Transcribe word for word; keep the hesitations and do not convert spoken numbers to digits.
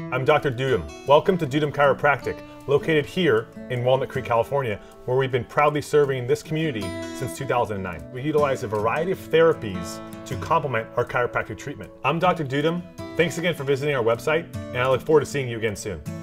I'm Doctor Dudum. Welcome to Dudum Chiropractic, located here in Walnut Creek, California, where we've been proudly serving this community since two thousand nine. We utilize a variety of therapies to complement our chiropractic treatment. I'm Doctor Dudum. Thanks again for visiting our website, and I look forward to seeing you again soon.